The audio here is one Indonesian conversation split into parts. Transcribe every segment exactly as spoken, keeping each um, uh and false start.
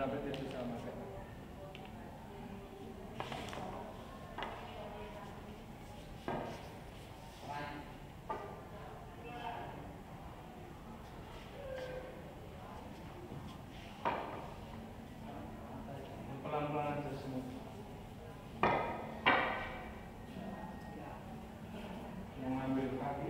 sampai dia susah makan. Pelan-pelan aja semua. Mengambil kaki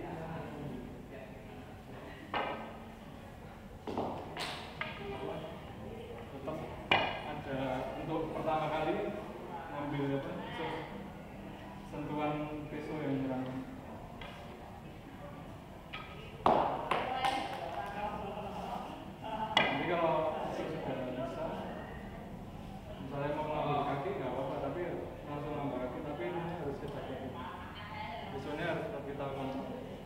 tetap ada untuk pertama kali ngambil apa sentuhan peso yang kurang. Jadi kalau sudah bisa, misalnya mau ngambil kaki nggak apa-apa, tapi langsung ngambil kaki, tapi ini harus kita jaga. Besoknya harus tetap kita kontrol.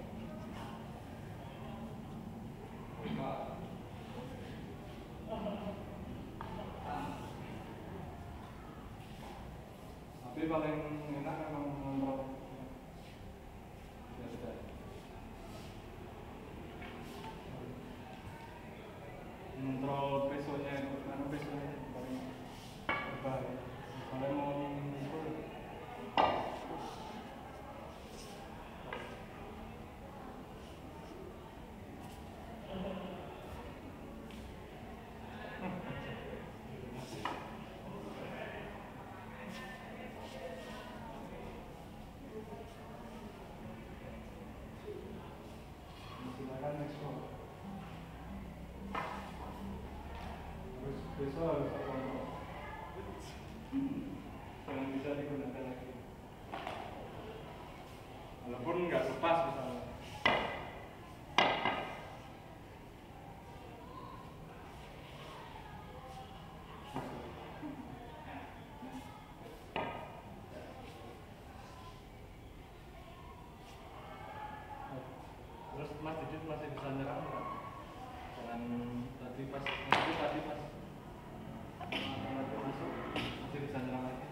Tapi paling enak memang ngontrol. Ya sudah. Ngontrol pesonya itu, karena pesonya paling berbahaya. Kalau mau mengukur, silakan next one. Terus besok harus terkontrol. Jangan bisa digunakan lagi. Walaupun nggak lepas misalnya. Terus Mas Didit masih bisa nyerang nggak? Jangan tadi pas, nanti tadi pas masuk masih bisa nyerang lagi.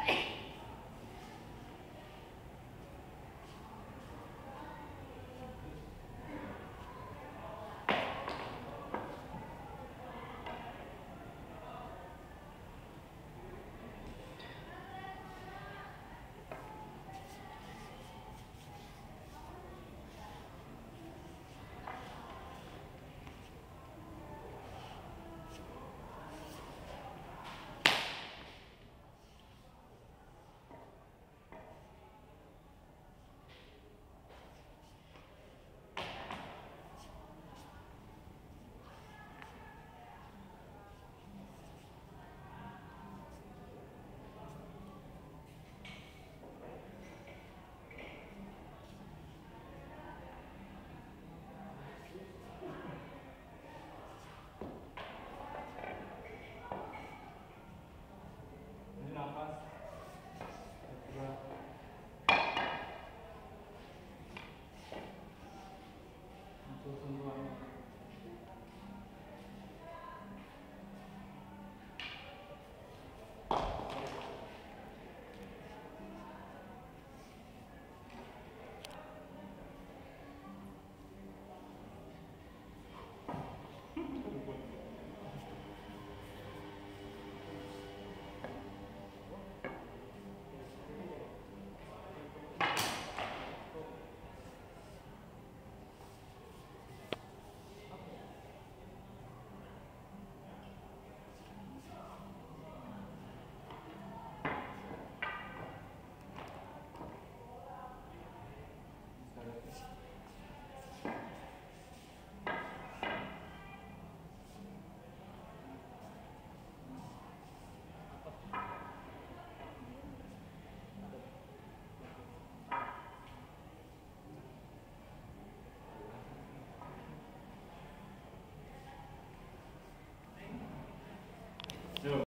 Ini nafas. Kedua. Untuk sentuhan. Yo.